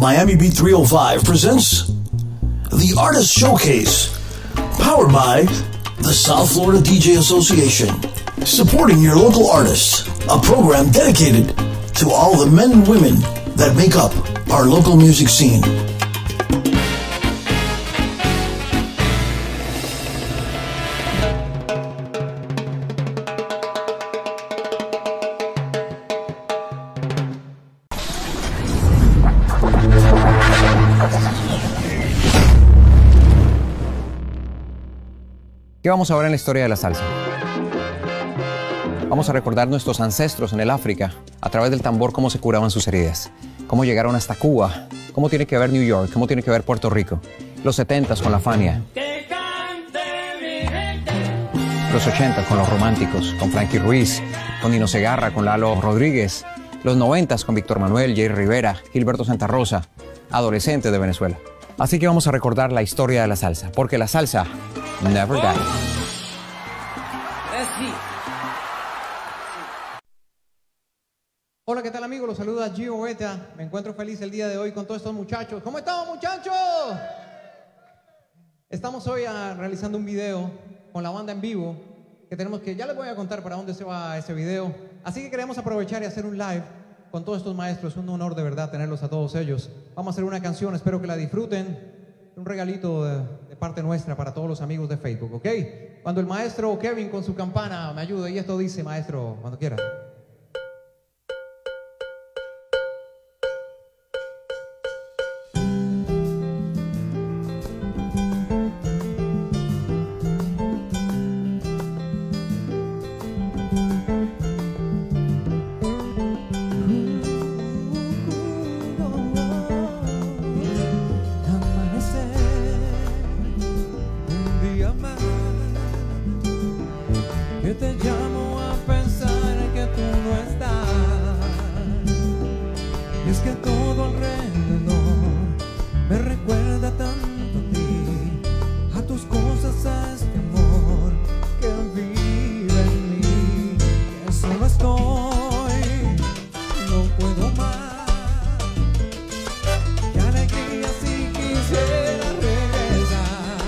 Miami Beat 305 presents The Artist Showcase, powered by the South Florida DJ Association, supporting your local artists, a program dedicated to all the men and women that make up our local music scene. ¿Qué vamos a ver en la historia de la salsa? Vamos a recordar nuestros ancestros en el África, a través del tambor, cómo se curaban sus heridas, cómo llegaron hasta Cuba, cómo tiene que ver New York, cómo tiene que ver Puerto Rico, los 70s con la Fania, los 80s con los románticos, con Frankie Ruiz, con Nino Segarra, con Lalo Rodríguez, los 90s con Víctor Manuel, Jerry Rivera, Gilberto Santa Rosa, adolescentes de Venezuela. Así que vamos a recordar la historia de la salsa, porque la salsa never dies. Hola, ¿qué tal, amigos? Los saluda Gio Beta. Me encuentro feliz el día de hoy con todos estos muchachos. ¿Cómo estamos, muchachos? Estamos hoy realizando un video con la banda en vivo que ya les voy a contar para dónde se va ese video. Así que queremos aprovechar y hacer un live con todos estos maestros. Es un honor de verdad tenerlos a todos ellos. Vamos a hacer una canción, espero que la disfruten. Un regalito de parte nuestra para todos los amigos de Facebook, ¿ok? Cuando el maestro Kevin con su campana me ayude, y esto dice, maestro, cuando quiera. Que te llamo a pensar que tú no estás. Y es que todo alrededor me recuerda tanto a ti, a tus cosas, a este amor que vive en mí. Que solo estoy, no puedo más. Qué alegría si quisiera regresar.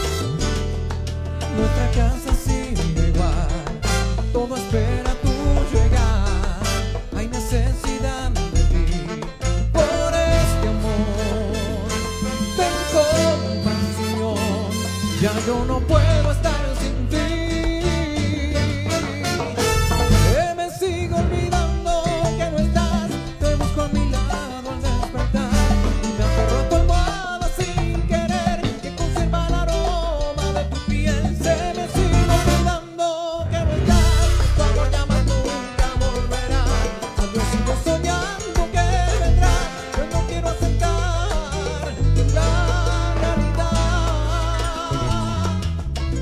Nuestra casa sigue igual. Todo espera tu llegar. Hay necesidad de ti. Por este amor, ten compasión. Ya yo no puedo estar sin ti. Me sigo olvidando que no estás. Te busco a mi lado al despertar. Y me aferro a tu almohada sin querer, que conserva el aroma de tu piel. Se me sigue olvidando que no estás. Cuando llamas nunca volverás. Yo sigo soñando que vendrás. Yo no quiero aceptar la realidad.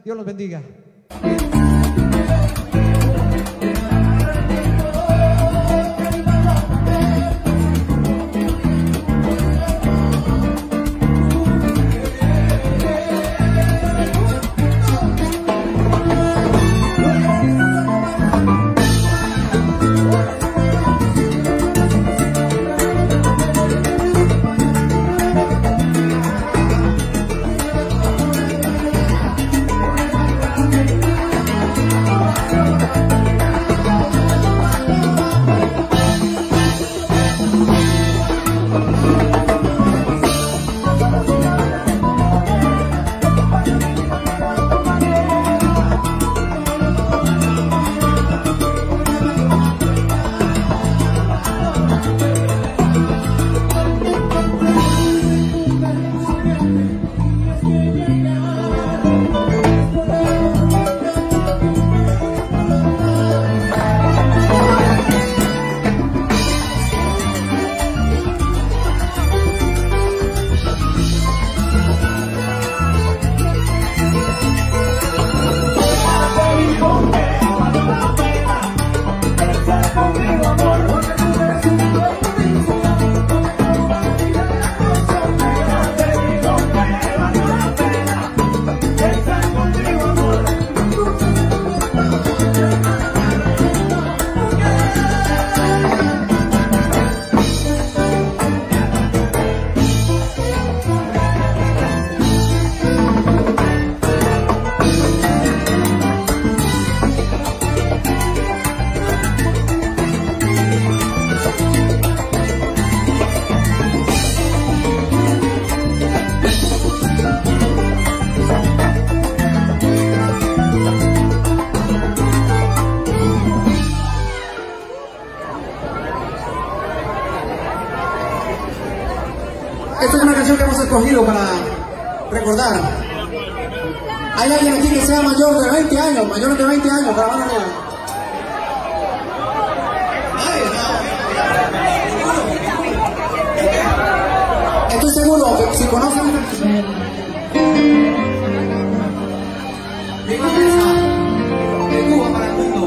Dios los bendiga. Esta es una canción que hemos escogido para recordar. Hay alguien aquí que sea mayor de 20 años, mayores de 20 años, para la mano arriba. Estoy seguro que si conocen esta canción, Viva Mesa, de Cuba para el mundo.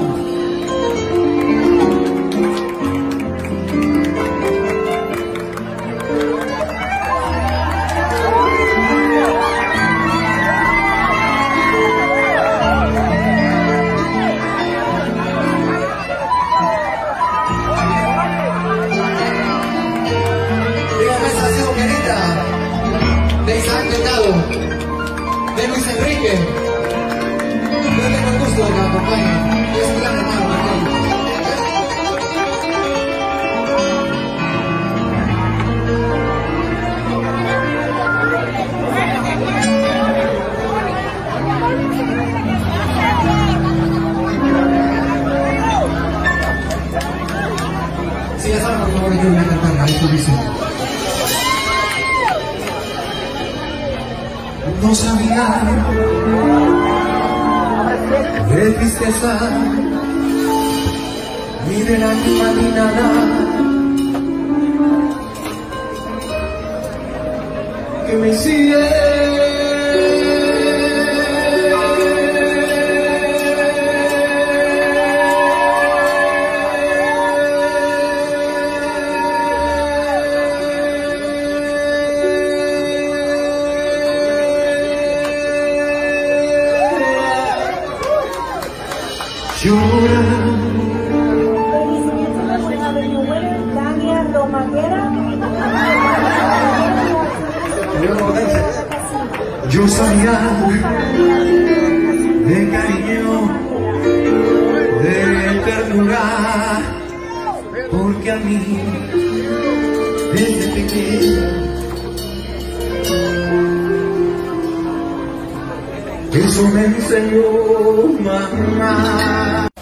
De Isaac Delgado, de Luis Enrique, yo tengo el gusto de que me acompañen, es un gran hermano también. Si ya saben, por favor, yo voy a cantar a esto dice. No sabía de tristeza ni de lágrima ni nada, que me sigue. Yo sabía de cariño, de ternura, porque a mí desde pequeño eso me enseñó mamá.